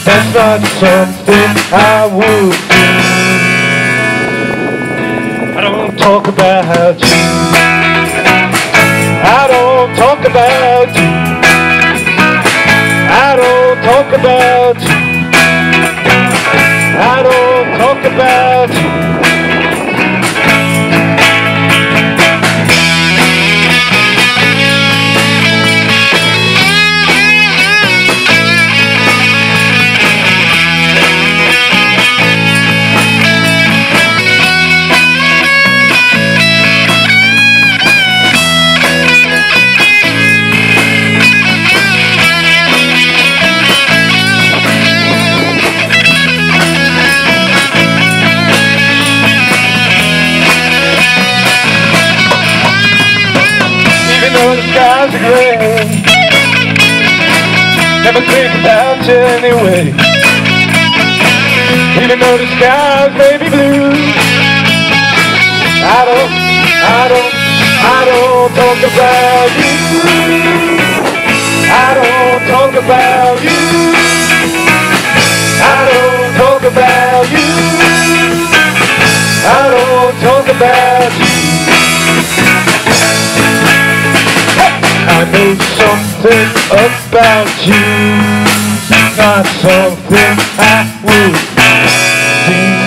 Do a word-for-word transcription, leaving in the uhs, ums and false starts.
That's not something I would do. I don't talk about you. I don't talk about you. I don't talk about you. I don't talk about you. Know the skies are gray, never think about you anyway. Even though the skies may be blue, I don't, I don't, I don't talk about you. I don't talk about you. I don't talk about you. I don't talk about you. I know something about you, not something I would do.